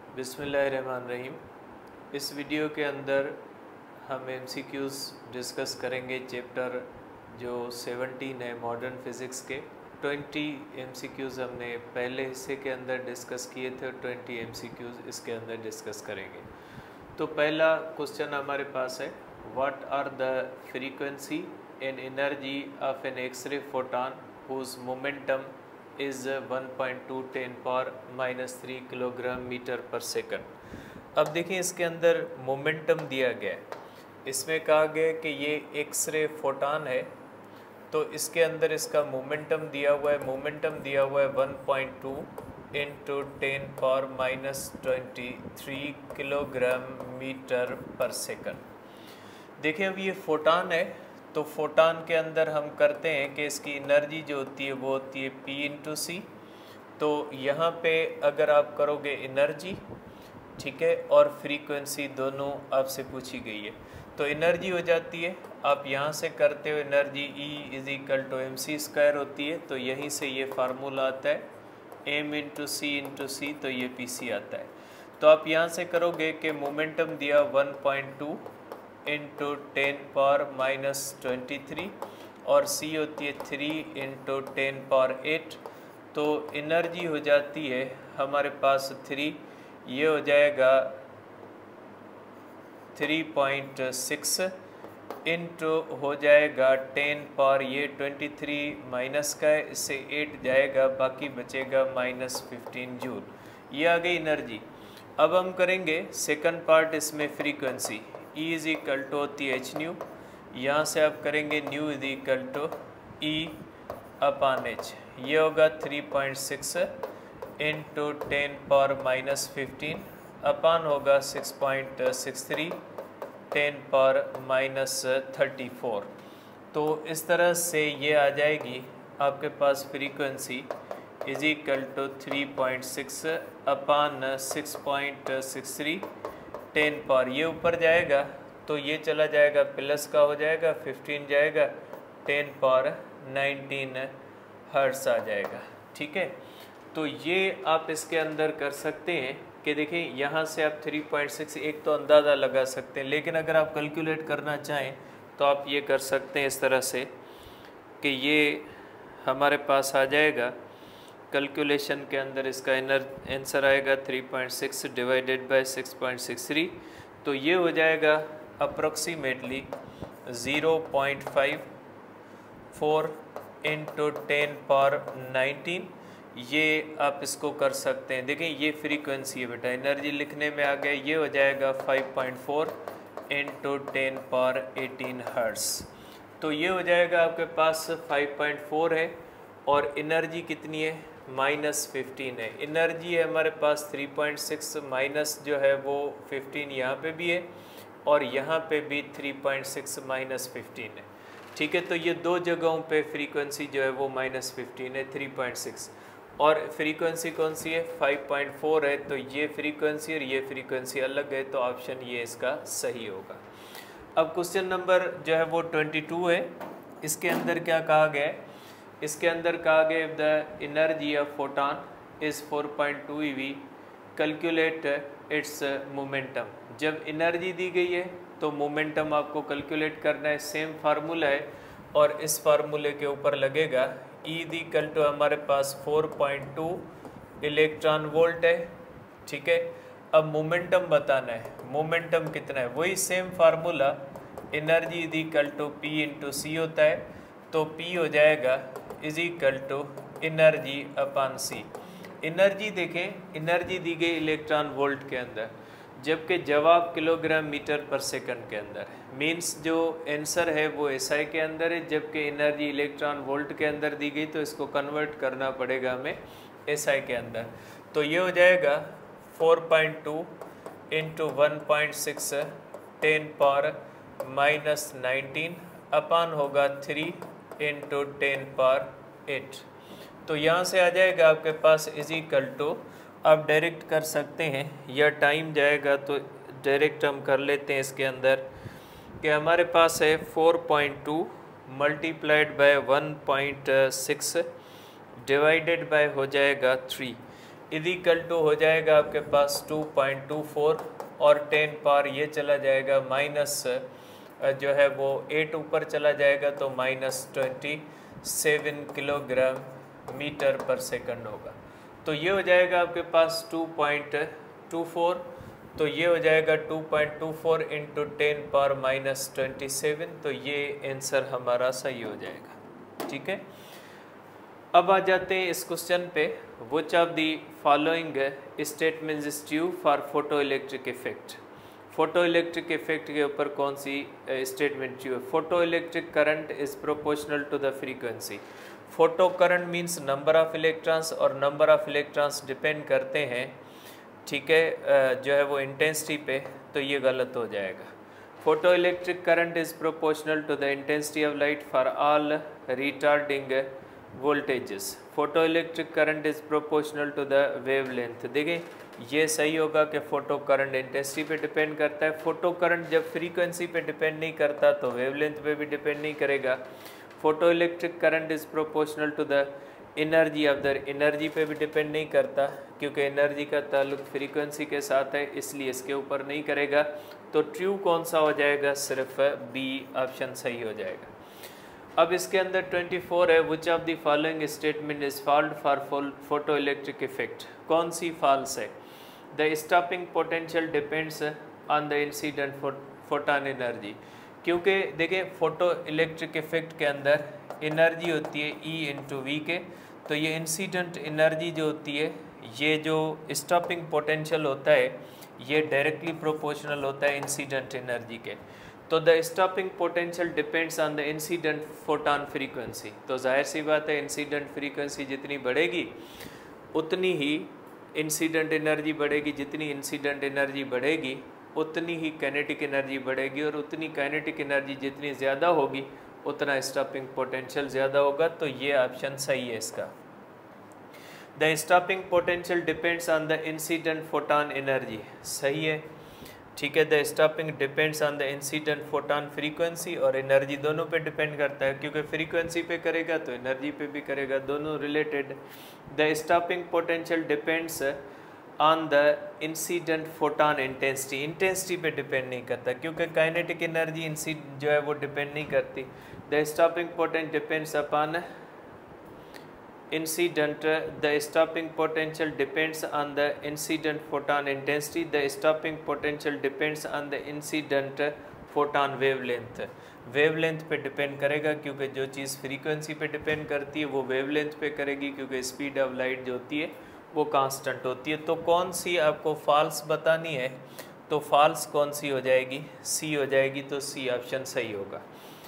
बिस्मिल्लाहिर्रहमानिर्रहीम। इस वीडियो के अंदर हम MCQs डिस्कस करेंगे चैप्टर जो 17 है मॉडर्न फिज़िक्स के। 20 MCQs हमने पहले हिस्से के अंदर डिस्कस किए थे और 20 MCQs इसके अंदर डिस्कस करेंगे। तो पहला क्वेश्चन हमारे पास है, what are the frequency and energy of an X-ray photon whose momentum is 1.2 10⁻³ kilogram metre per second. अब देखिए इसके अंदर मोमेंटम दिया गया है, इसमें कहा गया है कि ये एक्सरे फोटॉन है, तो इसके अंदर इसका मोमेंटम दिया हुआ है। मोमेंटम दिया हुआ है 1.2 × 10⁻23 किलोग्राम मीटर पर सेकंड। देखिए अब ये फोटॉन है, तो फोटॉन के अंदर हम करते हैं कि इसकी एनर्जी जो होती है वो होती है P/c। तो यहाँ पे अगर आप करोगे एनर्जी, ठीक है, और फ्रीक्वेंसी दोनों आपसे पूछी गई है, तो एनर्जी हो जाती है, आप यहाँ से करते हो एनर्जी E = mc² होती है, तो यहीं से ये फार्मूला आता है m/c/c, तो ये Pc आता है। तो आप यहाँ से करोगे कि मोमेंटम दिया 1.2 × 10⁻23 और c होती है 3 × 10⁸, तो एनर्जी हो जाती है हमारे पास 3, ये हो जाएगा 3.6 इंटू हो जाएगा 10⁻23 माइनस का है, इससे 8 जाएगा, बाकी बचेगा -15 जूल। ये आ गई एनर्जी। अब हम करेंगे सेकंड पार्ट, इसमें फ्रीक्वेंसी E = होती है hν, यहाँ से आप करेंगे ν = E/h, ये होगा 3.6 × 10⁻15 अपान होगा 6.63 10⁻34। तो इस तरह से ये आ जाएगी आपके पास फ्रीक्वेंसी = 3.6 अपान 6.63 10 ये ऊपर जाएगा तो ये चला जाएगा, प्लस का हो जाएगा, 15 जाएगा, 10⁻19 हर्ट्ज़ आ जाएगा। ठीक है, तो ये आप इसके अंदर कर सकते हैं कि देखिए यहाँ से आप 3.6 एक तो अंदाज़ा लगा सकते हैं, लेकिन अगर आप कैलकुलेट करना चाहें तो आप ये कर सकते हैं इस तरह से कि ये हमारे पास आ जाएगा कैलकुलेशन के अंदर, इसका आंसर आएगा 3.6 / 6.63, तो ये हो जाएगा अप्रॉक्सीमेटली 0.54 × 10⁻19। ये आप इसको कर सकते हैं। देखें ये फ्रीक्वेंसी है बेटा, एनर्जी लिखने में आ गया, ये हो जाएगा 5.4 × 10⁻18 हर्ट्ज़। तो ये हो जाएगा आपके पास 5.4 है और एनर्जी कितनी है, -15 है। एनर्जी है हमारे पास 3.6 माइनस जो है वो 15 यहाँ पे भी है और यहाँ पे भी 3.6 -15 है। ठीक है, तो ये दो जगहों पे फ्रीक्वेंसी जो है वो -15 है, 3.6 और फ्रीक्वेंसी कौन सी है, 5.4 है। तो ये फ्रीक्वेंसी और ये फ्रीक्वेंसी अलग है, तो ऑप्शन ये इसका सही होगा। अब क्वेश्चन नंबर जो है वो 22 है। इसके अंदर क्या कहा गया है, इसके अंदर कहा गया the energy of photon is 4.2 eV, calculate its momentum. जब एनर्जी दी गई है तो मोमेंटम आपको कैलकुलेट करना है, सेम फार्मूला है और इस फार्मूले के ऊपर लगेगा E = हमारे पास 4.2 इलेक्ट्रॉन वोल्ट है। ठीक है, अब मोमेंटम बताना है, मोमेंटम कितना है, वही सेम फार्मूला, एनर्जी = P/c होता है, तो P हो जाएगा = एनर्जी अपान C। एनर्जी देखें, एनर्जी दी गई इलेक्ट्रॉन वोल्ट के अंदर, जबकि जवाब किलोग्राम मीटर पर सेकंड के अंदर है। मीन्स जो आंसर है वो SI के अंदर है, जबकि एनर्जी इलेक्ट्रॉन वोल्ट के अंदर दी गई, तो इसको कन्वर्ट करना पड़ेगा हमें SI के अंदर। तो ये हो जाएगा 4.2 × 1.6 10⁻19 अपान होगा 3 × 10⁸। तो यहाँ से आ जाएगा आपके पास = आप डायरेक्ट कर सकते हैं या टाइम जाएगा तो डायरेक्ट हम कर लेते हैं इसके अंदर कि हमारे पास है 4.2 × 1.6 डिवाइडेड बाय हो जाएगा 3। इक्वल टू हो जाएगा आपके पास 2.24 और 10 पावर ये चला जाएगा माइनस जो है वो 8 ऊपर चला जाएगा तो -27 किलोग्राम मीटर पर सेकंड होगा। तो ये हो जाएगा आपके पास 2.24, तो ये हो जाएगा 2.24 इंटू 10 पावर -27, तो ये आंसर हमारा सही हो जाएगा। ठीक है, अब आ जाते हैं इस क्वेश्चन पे। Which of the following statements is true for photo electric effect. Photo electric effect के ऊपर कौन सी स्टेटमेंट ट्रू है? Photo electric current is proportional to the frequency. Photo current means number of electrons, और number of electrons depend करते हैं, ठीक है, जो है वो इंटेंसिटी पे, तो ये गलत हो जाएगा। Photo electric current is proportional to the intensity of light for all retarding voltages. Photo electric current is proportional to the wavelength. देखिए ये सही होगा कि फोटो करंट इंटेंसिटी पे डिपेंड करता है। फोटो करंट जब फ्रीक्वेंसी पे डिपेंड नहीं करता तो वेवलेंथ पे भी डिपेंड नहीं करेगा। Photo electric current is proportional to the energy of the, energy पे भी डिपेंड नहीं करता क्योंकि एनर्जी का ताल्लुक फ्रीक्वेंसी के साथ है, इसलिए इसके ऊपर नहीं करेगा। तो ट्रू कौन सा हो जाएगा? सिर्फ बी ऑप्शन सही हो जाएगा। अब इसके अंदर 24 है, which of the following statement is false for photo electric effect. कौन सी फॉल्स है? The stopping potential depends on the incident photon energy. क्योंकि देखिए फोटो इलेक्ट्रिक इफेक्ट के अंदर एनर्जी होती है E इंटू वी के, तो ये इंसिडेंट एनर्जी जो होती है, ये जो स्टॉपिंग पोटेंशियल होता है ये डायरेक्टली प्रोपोर्शनल होता है इंसिडेंट एनर्जी के। तो the stopping potential depends on the incident photon frequency. तो जाहिर सी बात है इंसिडेंट फ्रीक्वेंसी जितनी बढ़ेगी उतनी ही इंसिडेंट एनर्जी बढ़ेगी, जितनी इंसिडेंट एनर्जी बढ़ेगी उतनी ही काइनेटिक एनर्जी बढ़ेगी, और उतनी काइनेटिक एनर्जी जितनी ज़्यादा होगी उतना स्टॉपिंग पोटेंशियल ज़्यादा होगा। तो ये ऑप्शन सही है इसका। The stopping potential depends on the incident photon energy, सही है, ठीक है। The stopping depends on the incident photon frequency, और एनर्जी दोनों पे डिपेंड करता है क्योंकि फ्रीक्वेंसी पे करेगा तो एनर्जी पे भी करेगा, दोनों related. The stopping potential depends on the incident photon intensity, intensity पे डिपेंड नहीं करता क्योंकि काइनेटिक एनर्जी जो है वो डिपेंड नहीं करती। The stopping potential depends upon incident, the stopping potential depends on the incident photon intensity, the stopping potential depends on the incident photon wavelength. Wavelength पे डिपेंड करेगा क्योंकि जो चीज़ फ्रीक्वेंसी पे डिपेंड करती है वो वेवलेंथ पे करेगी, क्योंकि स्पीड ऑफ लाइट जो होती है वो कांस्टेंट होती है। तो कौन सी आपको फॉल्स बतानी है, तो फॉल्स कौन सी हो जाएगी? सी हो जाएगी, तो सी ऑप्शन सही होगा।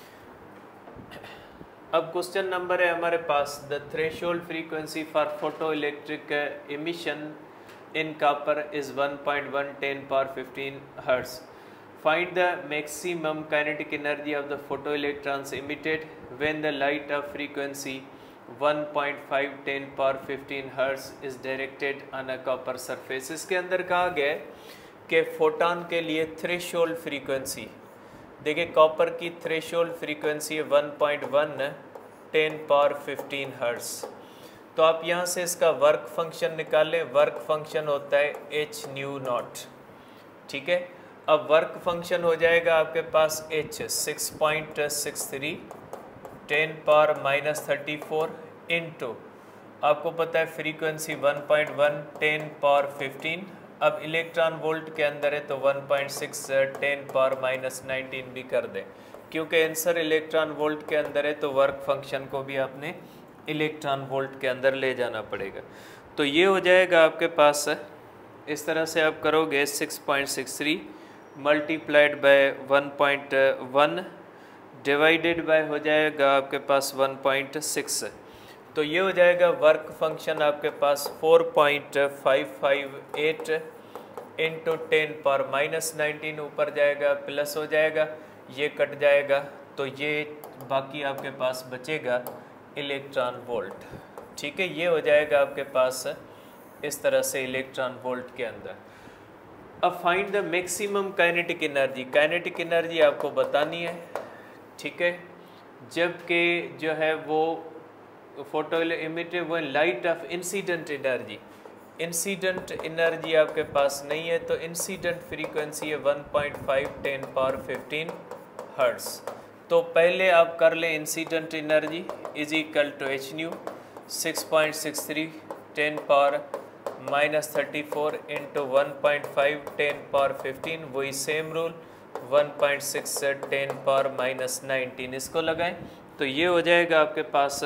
अब क्वेश्चन नंबर है हमारे पास, the threshold frequency for photo electric emission in copper is 1.1 10 power 15 hertz. Find the maximum kinetic energy of the photo electrons emitted when the light of frequency 1.5 10 power 15 hertz is directed on a copper surface. इसके अंदर कहा गया है कि photon के लिए threshold frequency, देखिए copper की थ्रेशोल्ड फ्रीक्वेंसी है 1.1 10 पावर 15 हर्ट्ज। तो आप यहाँ से इसका वर्क फंक्शन निकालें। वर्क फंक्शन होता है h न्यू नॉट, ठीक है। अब वर्क फंक्शन हो जाएगा आपके पास h 6.63 10 पावर -34 इंटू, आपको पता है फ्रीक्वेंसी 1.1 10 पावर 15। अब इलेक्ट्रॉन वोल्ट के अंदर है तो 1.6 10 पावर -19 भी कर दें, क्योंकि आंसर इलेक्ट्रॉन वोल्ट के अंदर है तो वर्क फंक्शन को भी आपने इलेक्ट्रॉन वोल्ट के अंदर ले जाना पड़ेगा। तो ये हो जाएगा आपके पास, इस तरह से आप करोगे 6.63 मल्टीप्लाइड बाय 1.1 डिवाइडेड बाय हो जाएगा आपके पास 1.6। तो ये हो जाएगा वर्क फंक्शन आपके पास 4.558 इंटू 10 पावर -19, ऊपर जाएगा प्लस हो जाएगा, ये कट जाएगा, तो ये बाकी आपके पास बचेगा इलेक्ट्रॉन वोल्ट, ठीक है। ये हो जाएगा आपके पास इस तरह से इलेक्ट्रॉन वोल्ट के अंदर। अब find the maximum kinetic energy. Kinetic energy आपको बतानी है, ठीक है, जबकि जो है वो फोटो इमिटेड वो light of incident energy, incident energy आपके पास नहीं है, तो इंसिडेंट फ्रीक्वेंसी है 1.5 10 पावर 15 हर्ट्ज। तो पहले आप कर लें incident energy is equal to h nu 6.63 10 power -34 into 1.5 10 power 15, वही सेम रूल 1.6 10 पावर -19, इसको लगाएं तो ये हो जाएगा आपके पास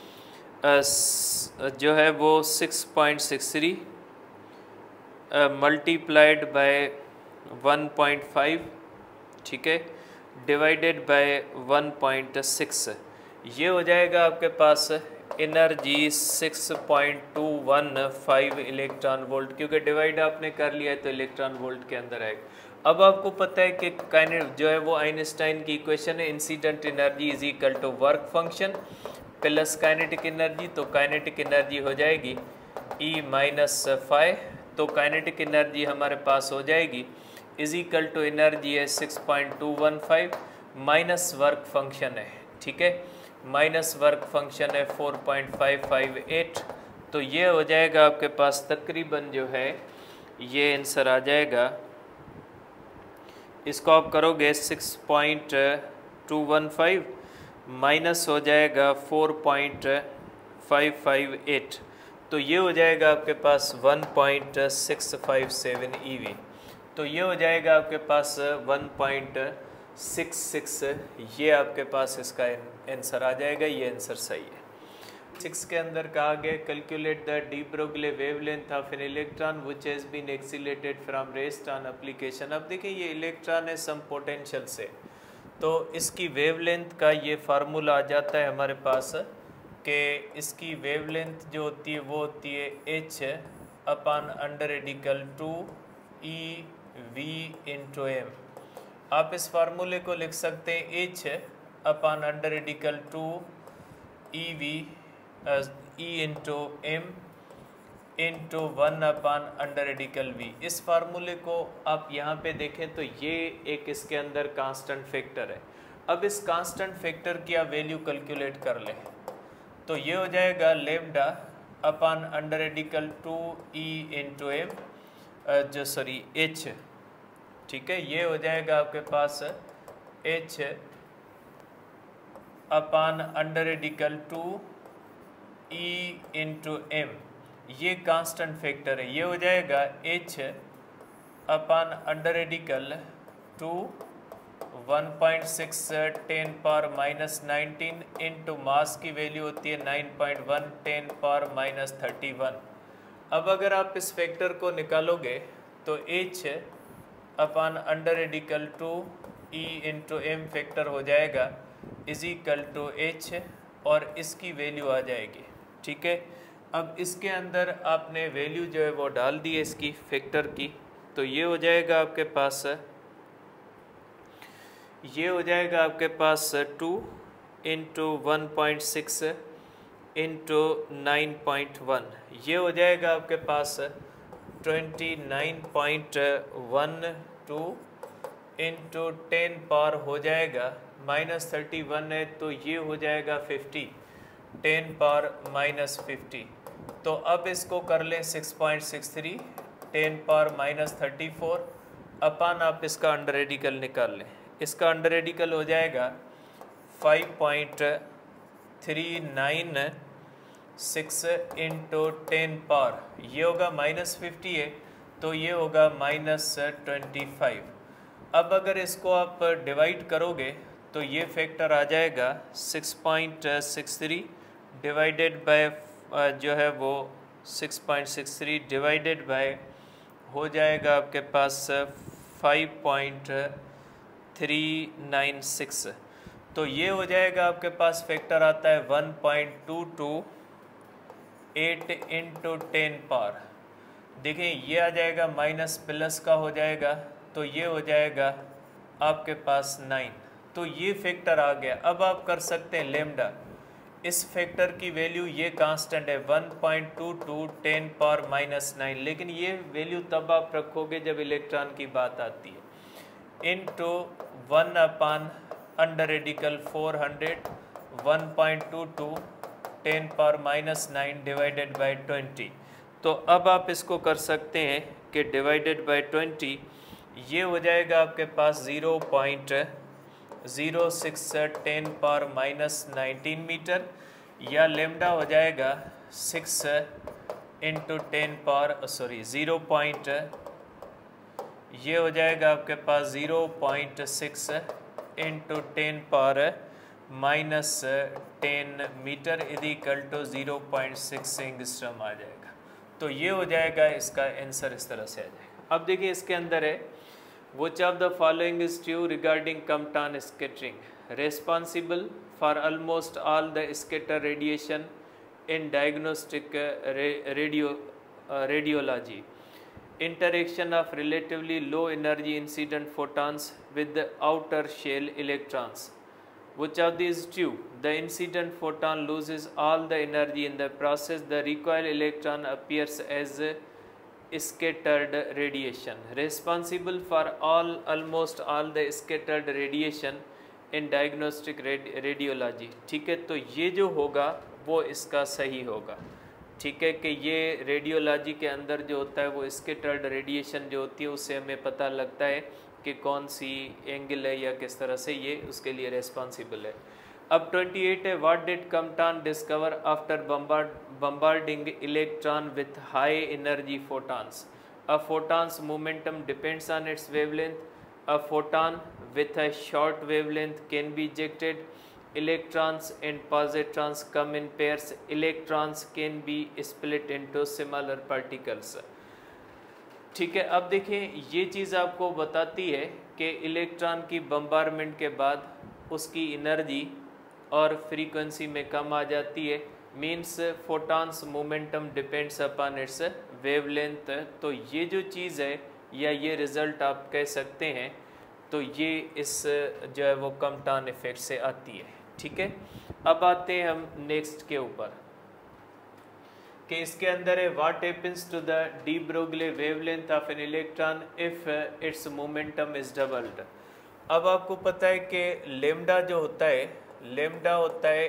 जो है वो 6.63 मल्टीप्लाइड बाय 1.5, ठीक है, डिवाइडेड बाय 1.6, ये हो जाएगा आपके पास एनर्जी 6.215 इलेक्ट्रॉन वोल्ट, क्योंकि डिवाइड आपने कर लिया है तो इलेक्ट्रॉन वोल्ट के अंदर आएगा। अब आपको पता है कि जो है वो आइंस्टाइन की इक्वेशन है, incident energy is equal to work function plus kinetic energy, तो काइनेटिक एनर्जी हो जाएगी E माइनस फाइव, तो काइनेटिक एनर्जी हमारे पास हो जाएगी इज इक्वल टू एनर्जी है 6.215 माइनस वर्क फंक्शन है, ठीक है, माइनस वर्क फंक्शन है 4.558, तो ये हो जाएगा आपके पास तकरीबन जो है ये आंसर आ जाएगा। इसको आप करोगे 6.215 माइनस हो जाएगा 4.558, तो ये हो जाएगा आपके पास 1.657 EV, तो ये हो जाएगा आपके पास 1.66, ये आपके पास इसका आंसर आ जाएगा, ये आंसर सही है। 6 के अंदर कहा गया calculate the de Broglie wavelength of an electron which has been accelerated from rest on application. अब देखिए ये इलेक्ट्रॉन है सम पोटेंशियल से, तो इसकी वेवलेंथ का ये फार्मूला आ जाता है हमारे पास कि इसकी वेवलेंथ जो होती है वो होती है h upon under radical 2 EV into m. आप इस फार्मूले को लिख सकते हैं h upon under radical 2 EV E into m into 1 upon under radical v। इस फार्मूले को आप यहाँ पे देखें तो ये एक इसके अंदर कांस्टेंट फैक्टर है। अब इस कांस्टेंट फैक्टर की आप वैल्यू कैलकुलेट कर लें तो ये हो जाएगा lambda upon under radical 2 E into m h, ठीक है, ये हो जाएगा आपके पास h upon under radical 2 E into m, ये कांस्टेंट फैक्टर है, ये हो जाएगा h upon under radical 2 1.6 10 power -19 into mass की वैल्यू होती है 9.1 10 पावर -31। अब अगर आप इस फैक्टर को निकालोगे तो h upon under radical 2 E into m factor हो जाएगा इज इक्वल टू h और इसकी वैल्यू आ जाएगी, ठीक है। अब इसके अंदर आपने वैल्यू जो है वो डाल दी है इसकी फैक्टर की, तो ये हो जाएगा आपके पास 2 इंटू 1.6 इंटू 9.1, ये हो जाएगा आपके पास 29.12 इंटू 10 पावर हो जाएगा -31 है, तो ये हो जाएगा 50 10 पावर -50। तो अब इसको कर लें 6.63 10 पावर -34 अपान आप इसका अंडर रेडिकल निकाल लें, इसका अंडर रेडिकल हो जाएगा 5.396 इंटू 10 पावर, ये होगा -50 है तो ये होगा -25। अब अगर इसको आप डिवाइड करोगे तो ये फैक्टर आ जाएगा 6.63 डिवाइडेड बाय जो है वो 6.63 डिवाइडेड बाय हो जाएगा आपके पास 5.396, तो ये हो जाएगा आपके पास फैक्टर आता है 1.228 इंटू 10 पावर। देखें ये आ जाएगा माइनस प्लस का हो जाएगा, तो ये हो जाएगा आपके पास 9, तो ये फैक्टर आ गया। अब आप कर सकते हैं लेमडा, इस फैक्टर की वैल्यू ये कांस्टेंट है 1.22 10 पावर -9, लेकिन ये वैल्यू तब आप रखोगे जब इलेक्ट्रॉन की बात आती है, into 1 upon under radical 400 1.22 10 power -9 divided by 20, तो अब आप इसको कर सकते हैं कि डिवाइडेड बाय 20, ये हो जाएगा आपके पास 0.0610 पावर माइनस 19 मीटर, या लेमडा हो जाएगा 6 इंटू 10 पावर ये हो जाएगा आपके पास 0.6 into 10 power minus 10 metre equal to 0.6 angstrom आ जाएगा। तो ये हो जाएगा इसका आंसर, इस तरह से आ जाएगा। अब देखिए इसके अंदर है which of the following is true regarding Compton scattering, responsible for almost all the scatter radiation in diagnostic radiology, interaction of relatively low energy incident photons with the outer shell electrons. Which of these is true? The incident photon loses all the energy in the process. The recoil electron appears as scattered radiation. Responsible for almost all the scattered radiation in diagnostic radiology. ठीक है, तो ये जो होगा वो इसका सही होगा। ठीक है कि ये रेडियोलॉजी के अंदर जो होता है वो स्कैटर्ड रेडिएशन जो होती है उससे हमें पता लगता है कि कौन सी एंगल है या किस तरह से ये उसके लिए रेस्पॉन्सिबल है। अब 28 है, what did Compton discover after bombarding electron with high energy photons? A photon's momentum depends on its wavelength. A photon with a short wavelength can be ejected. Electrons and positrons come in pairs. Electrons can be split into smaller particles. ठीक है, अब देखिए ये चीज़ आपको बताती है कि electron की बम्बारमेंट के बाद उसकी एनर्जी और फ्रीक्वेंसी में कम आ जाती है, means photons momentum depends upon its wavelength. तो ये जो चीज़ है या ये रिज़ल्ट आप कह सकते हैं, तो ये इस जो है वो कम्पटन इफेक्ट से आती है। ठीक है, अब आते हैं हम नेक्स्ट के ऊपर कि इसके अंदर है what happens to the de Broglie wavelength of an electron if its momentum is doubled. अब आपको पता है कि लेमडा जो होता है, लेमडा होता है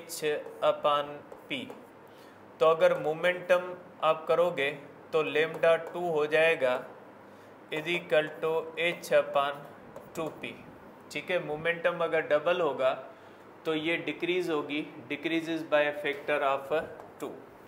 h/p। तो अगर मोमेंटम आप करोगे तो लेमडा 2 हो जाएगा इक्वल टू h/2p। ठीक है, मोमेंटम अगर डबल होगा तो ये डिक्रीज होगी, decreases by factor of 2।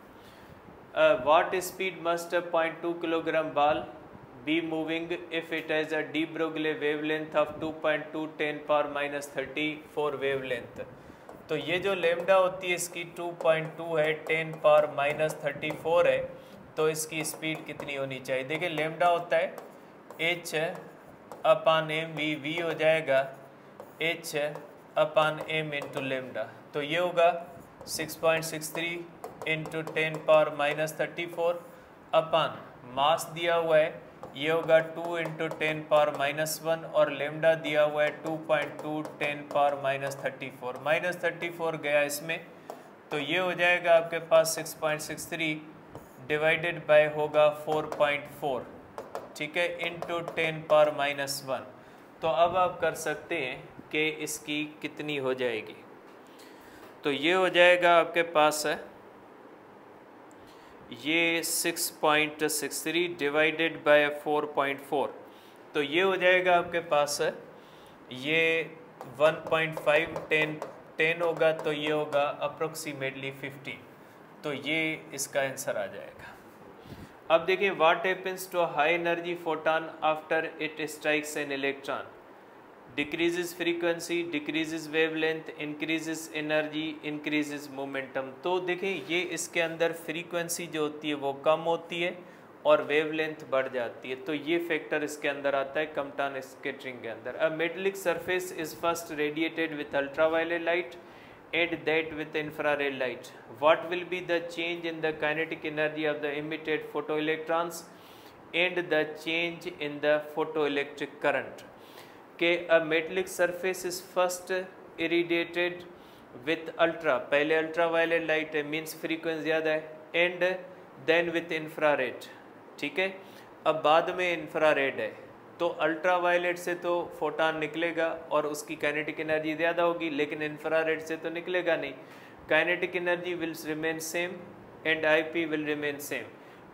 What speed must a 0.2 kilogram ball be moving if it has a de Broglie wavelength of 2.2 10 power minus 34 wavelength? तो ये जो लेमडा होती है इसकी 2.2 है, 10 पावर माइनस 34 है, तो इसकी स्पीड कितनी होनी चाहिए? देखिए लेमडा होता है h/m v हो जाएगा h/m इंटू लेमडा, तो ये होगा 6.63 into 10 power minus 34 upon mass दिया हुआ है, ये होगा 2 इंटू 10 पावर माइनस 1 और लेमडा दिया हुआ है 2.2 10 पावर माइनस 34, माइनस 34 गया इसमें, तो ये हो जाएगा आपके पास 6.63 डिवाइडेड बाय होगा 4.4। ठीक है, इंटू 10 पावर माइनस 1। तो अब आप कर सकते हैं कि इसकी कितनी हो जाएगी, तो ये हो जाएगा आपके पास है ये 6.63 डिवाइडेड बाय 4.4, तो ये हो जाएगा आपके पास है ये 1.5 10 होगा, तो ये होगा अप्रोक्सीमेटली 50, तो ये इसका आंसर आ जाएगा। अब देखिए what happens to high energy photon after it strikes an electron? Decreases frequency, decreases wavelength, increases energy, increases momentum. तो देखें ये इसके अंदर फ्रीक्वेंसी जो होती है वो कम होती है और वेवलेंथ बढ़ जाती है, तो ये फैक्टर इसके अंदर आता है कम्पटन स्कैटरिंग के अंदर। A metallic surface is first radiated with ultraviolet light and that with infrared light. What will be the change in the kinetic energy of the emitted photoelectrons and the change in the photoelectric current? कि a metallic surface is first irradiated with ultra, पहले ultraviolet light है, means frequency ज़्यादा है, and then with infrared। ठीक है, अब बाद में infrared है, तो अल्ट्रावायलेट से तो फोटॉन निकलेगा और उसकी काइनेटिक एनर्जी ज़्यादा होगी, लेकिन इंफ्रारेड से तो निकलेगा नहीं। Kinetic energy will remain same and IP will remain same,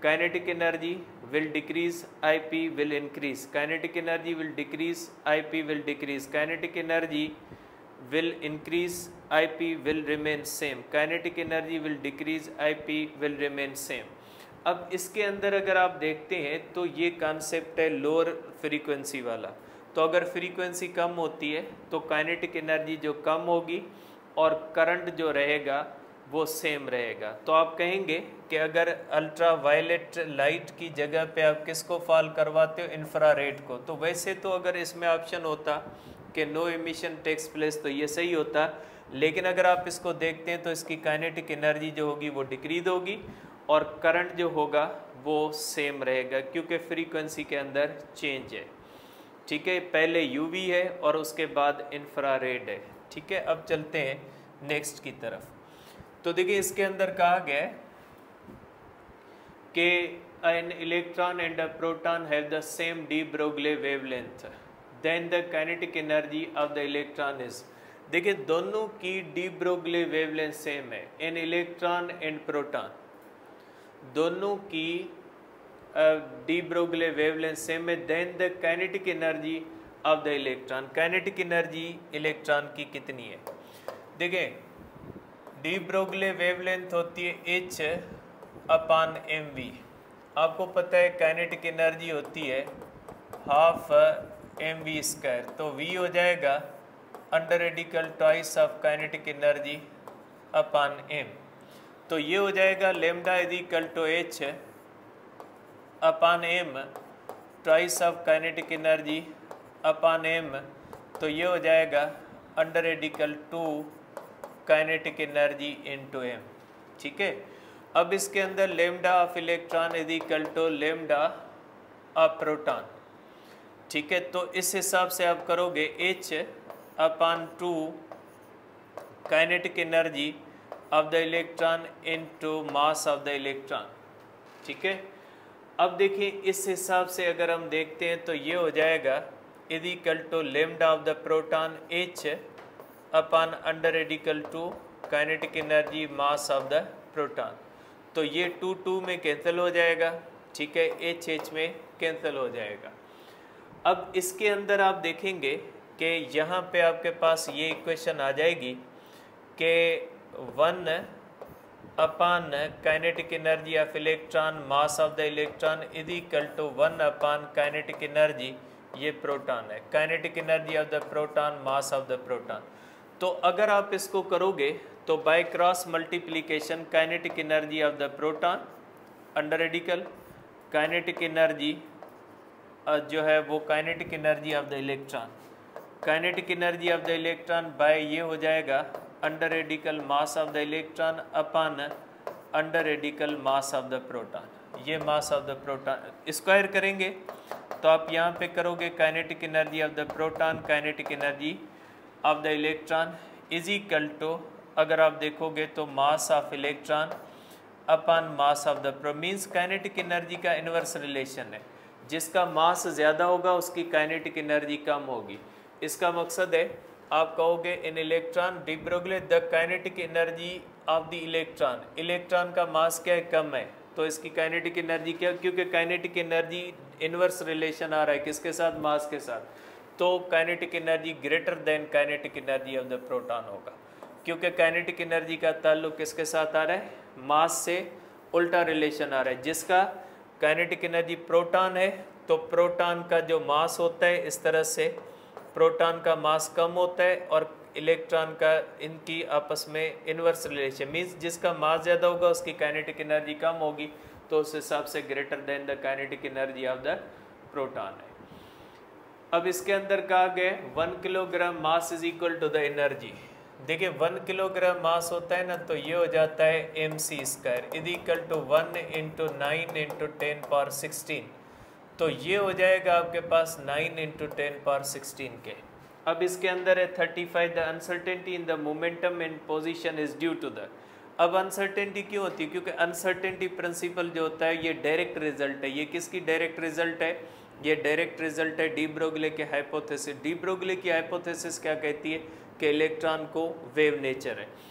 kinetic energy will decrease, IP will increase. Kinetic energy will decrease, IP will decrease. Kinetic energy will increase, IP will remain same. Kinetic energy will decrease, IP will remain same. अब इसके अंदर अगर आप देखते हैं तो ये concept है लोअर फ्रीक्वेंसी वाला। तो अगर फ्रीक्वेंसी कम होती है तो काइनेटिक एनर्जी जो कम होगी और करंट जो रहेगा वो सेम रहेगा। तो आप कहेंगे कि अगर अल्ट्रा वायलेट लाइट की जगह पे आप किसको फॉल करवाते हो, इंफ्रारेड को। तो वैसे तो अगर इसमें ऑप्शन होता कि नो एमिशन टेक्स प्लेस तो ये सही होता, लेकिन अगर आप इसको देखते हैं तो इसकी काइनेटिक एनर्जी जो होगी वो डिक्रीज होगी और करंट जो होगा वो सेम रहेगा क्योंकि फ्रीक्वेंसी के अंदर चेंज है। ठीक है, पहले यूवी है और उसके बाद इंफ्रारेड है। ठीक है, अब चलते हैं नेक्स्ट की तरफ। तो देखिए इसके अंदर कहा गया है कि an electron and a proton have the same de Broglie wavelength, then the kinetic energy of the electron is. देखिए दोनों की डी ब्रोगले वेवलेंथ सेम है, एन इलेक्ट्रॉन एंड प्रोटॉन दोनों की डी ब्रोगले वेवलेंथ सेम है। Then the kinetic energy of the electron, kinetic energy electron की कितनी है। देखिए डी ब्रोगले वेवलेंथ होती है H/mv। आपको पता है काइनेटिक एनर्जी होती है हाफ mv², तो v हो जाएगा under radical twice of kinetic energy upon m। तो ये हो जाएगा lambda is equal to H upon m twice of kinetic energy upon m। तो ये हो जाएगा under radical 2 kinetic energy into m। ठीक है, अब इसके अंदर lambda of electron is equal to lambda of proton. ठीक है, तो इस हिसाब से आप करोगे H/2 kinetic energy of the electron into mass of the electron. ठीक है, अब देखिए इस हिसाब से अगर हम देखते हैं तो ये हो जाएगा is equal to lambda of the proton H upon under radical 2 kinetic energy mass of the proton. तो ये 2 में कैंसिल हो जाएगा। ठीक है, H में कैंसिल हो जाएगा। अब इसके अंदर आप देखेंगे कि यहाँ पे आपके पास ये इक्वेशन आ जाएगी कि 1 upon kinetic energy of electron mass of the electron is equal to 1 upon kinetic energy, ये प्रोटॉन है, kinetic energy of the proton mass of the proton. तो अगर आप इसको करोगे तो by cross multiplication kinetic energy of the proton under radical kinetic energy जो है वो kinetic energy of the electron, kinetic energy of the electron by ये हो जाएगा under radical mass of the electron upon under radical mass of the proton. ये mass of the proton square करेंगे तो आप यहाँ पे करोगे kinetic energy of the proton kinetic energy of the electron is equal to, अगर आप देखोगे तो mass of electron upon mass of the pro, means kinetic energy का इन्वर्स रिलेशन है, जिसका मास ज़्यादा होगा उसकी काइनेटिक एनर्जी कम होगी। इसका मकसद है आप कहोगे in electron de Broglie the kinetic energy of the electron, electron का मास क्या है, कम है, तो इसकी काइनेटिक एनर्जी क्या, क्योंकि काइनेटिक एनर्जी इन्वर्स रिलेशन आ रहा है किसके साथ, मास के साथ, तो kinetic energy greater than kinetic energy of the proton होगा, क्योंकि काइनेटिक एनर्जी का ताल्लुक किसके साथ आ रहा है, मास से उल्टा रिलेशन आ रहा है। जिसका काइनेटिक एनर्जी प्रोटॉन है तो प्रोटॉन का जो मास होता है इस तरह से प्रोटॉन का मास कम होता है और इलेक्ट्रॉन का इनकी आपस में इन्वर्स रिलेशन, मीन्स जिसका मास ज़्यादा होगा उसकी काइनेटिक एनर्जी कम होगी, तो उस हिसाब से greater than the kinetic energy of the proton है। अब इसके अंदर कहा गया 1 kilogram mass is equal to the energy. देखिए 1 किलोग्राम मास होता है ना, तो ये हो जाता है mc² इज इक्वल टू 1 × 9 × 10⁻16, तो ये हो जाएगा आपके पास 9 × 10⁻16 के। अब इसके अंदर है 35 the uncertainty in the momentum and position is due to the. अब अनसर्टेनिटी क्यों होती है, क्योंकि अनसर्टेनिटी प्रिंसिपल जो होता है ये डायरेक्ट रिजल्ट है। ये किसकी डायरेक्ट रिजल्ट है, ये डायरेक्ट रिजल्ट है डी ब्रोगले के हाइपोथेसिस। डी ब्रोगले की हाइपोथेसिस क्या कहती है कि इलेक्ट्रॉन को वेव नेचर है।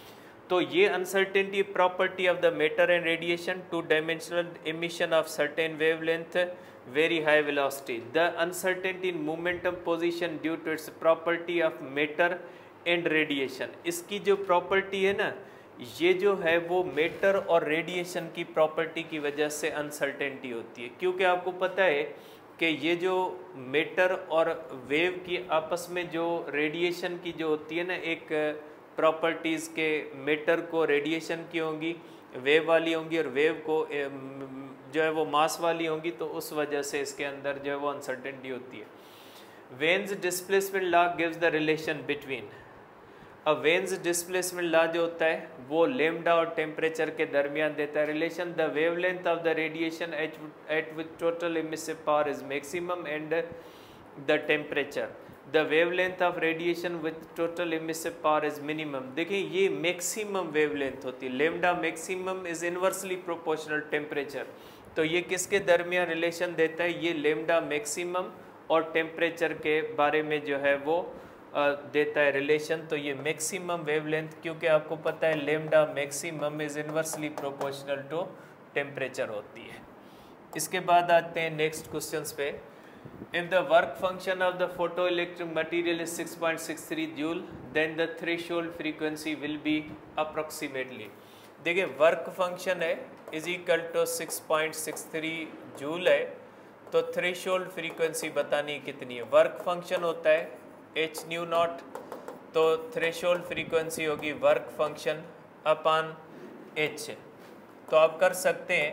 तो ये uncertainty property of the matter and radiation, two dimensional emission of certain wavelength, very high velocity. The uncertainty in momentum position due to its property of matter and radiation. इसकी जो property है ना, ये जो है वो मैटर और radiation की प्रॉपर्टी की वजह से अनसर्टेनिटी होती है, क्योंकि आपको पता है कि ये जो मैटर और वेव की आपस में जो रेडिएशन की जो होती है ना, एक प्रॉपर्टीज़ के मैटर को रेडिएशन की होंगी, वेव वाली होंगी, और वेव को जो है वो मास वाली होंगी, तो उस वजह से इसके अंदर जो है वो अनसर्टेनिटी होती है। Wien's displacement law gives the relation between, अब वेन्स डिस्प्लेसमेंट लॉ जो होता है वो लेमडा और टेम्परेचर के दरमियान देता है relation. The wavelength of the radiation at which total emissive power is maximum and the temperature, the wavelength of radiation with total emissive power is minimum. देखिए ये मैक्सिमम वेवलेंथ होती है, lambda maximum is inversely proportional temperature. तो ये किसके दरमियान relation देता है, ये लेमडा मैक्सिमम और टेम्परेचर के बारे में जो है वो देता है रिलेशन। तो ये मैक्सिमम वेवलेंथ, क्योंकि आपको पता है lambda maximum is inversely proportional to temperature होती है। इसके बाद आते हैं नेक्स्ट क्वेश्चंस पे। If the work function of the photoelectric material is 6.63 joule, then the threshold frequency will be approximately, देखिए वर्क फंक्शन है इज इक्वल टू 6.63 जूल है, तो थ्रेशोल्ड फ्रीक्वेंसी बतानी कितनी है। वर्क फंक्शन होता है एच न्यू नॉट, तो थ्रेशोल्ड फ्रीक्वेंसी होगी वर्क फंक्शन अपान एच। तो आप कर सकते हैं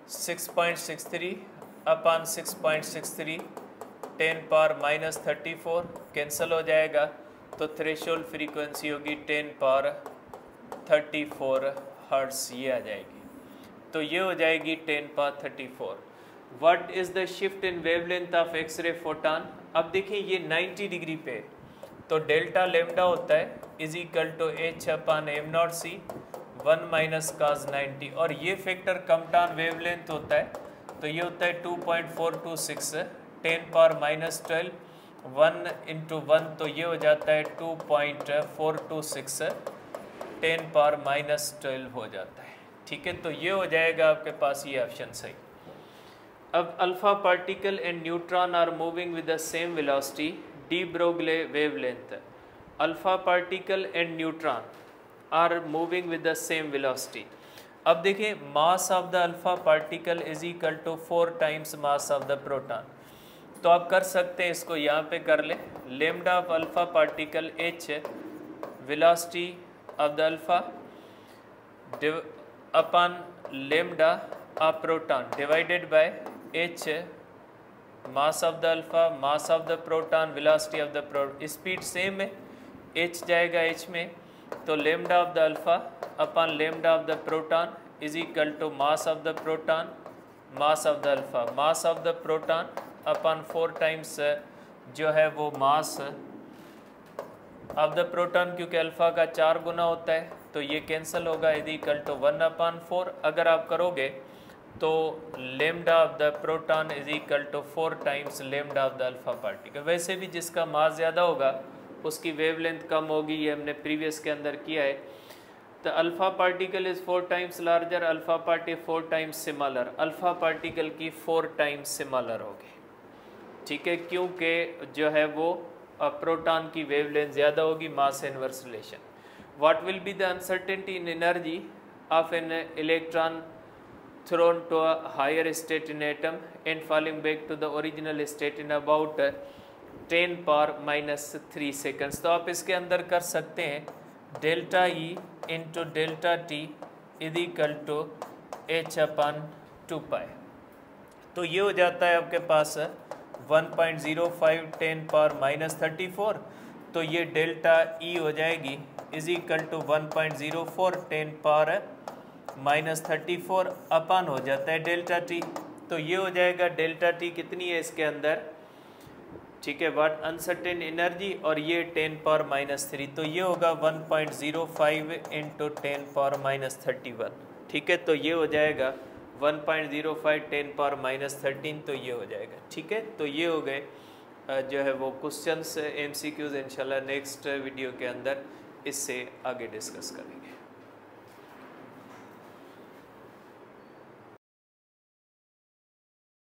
6.63 अपान 6.63 10 पावर माइनस 34 कैंसिल हो जाएगा, तो थ्रेशोल्ड फ्रीक्वेंसी होगी 10 पावर 34 हर्ट्स, ये आ जाएगी। तो ये हो जाएगी 10 power 34। What is the shift in wavelength of X-ray photon, अब देखिए ये 90 डिग्री पे, तो डेल्टा लेमडा होता है is equal to h upon m naught c 1 minus cos 90, और ये फैक्टर कमटान वेवलेंथ होता है, तो ये होता है 2.426 10 पावर माइनस 12 1 इंटू 1, तो ये हो जाता है 2.426 10 पावर माइनस 12 हो जाता है। ठीक है, तो ये हो जाएगा आपके पास ये ऑप्शन सही। अब alpha particle and neutron are moving with the same velocity, de Broglie wavelength. Alpha particle and neutron are moving with the same velocity. अब देखिए mass of the alpha particle is equal to 4 times mass of the proton, तो आप कर सकते हैं इसको यहाँ पे कर ले, lambda of alpha particle h velocity of the alpha upon lambda of proton divided by h mass of the alpha, mass of the proton, velocity of the proton. Speed same है, एच जाएगा h में, तो lambda of the alpha upon lambda of the proton is equal to mass of the proton, mass of the alpha, mass of the proton upon 4 times जो है वो मास of the proton, क्योंकि alpha का 4 गुना होता है, तो ये कैंसिल होगा, इज इक्वल टू 1/4। अगर आप करोगे तो lambda of the proton is equal to 4 times lambda of the alpha particle. वैसे भी जिसका मास ज़्यादा होगा उसकी वेवलेंथ कम होगी, ये हमने प्रीवियस के अंदर किया है। तो alpha particle is 4 times larger, alpha particle 4 times similar, alpha particle की 4 टाइम्स सिमिलर होगी। ठीक है, क्योंकि जो है वो प्रोटॉन की वेवलेंथ ज़्यादा होगी, mass inverse relation. What will be the uncertainty in energy of an electron thrown to a higher state in atom and falling back to the original state in about 10 power minus 3 seconds। तो आप इसके अंदर कर सकते हैं delta E into delta t is equal to h upon 2 pi, तो ये हो जाता है आपके पास 1.05 10 पावर माइनस 34, तो ये डेल्टा ई हो जाएगी is equal to 1.04 10 power minus 34 upon हो जाता है डेल्टा टी, तो ये हो जाएगा डेल्टा टी कितनी है इसके अंदर। ठीक है, व्हाट अनसर्टेन एनर्जी, और ये 10 पावर माइनस 3, तो ये होगा 1.05 इंटू 10 पावर माइनस 31। ठीक है, तो ये हो जाएगा 1.05 10 पावर माइनस 13, तो ये हो जाएगा। ठीक है, तो ये हो गए जो है वो क्वेश्चंस MCQs। इंशाल्लाह नेक्स्ट वीडियो के अंदर इससे आगे डिस्कस करेंगे।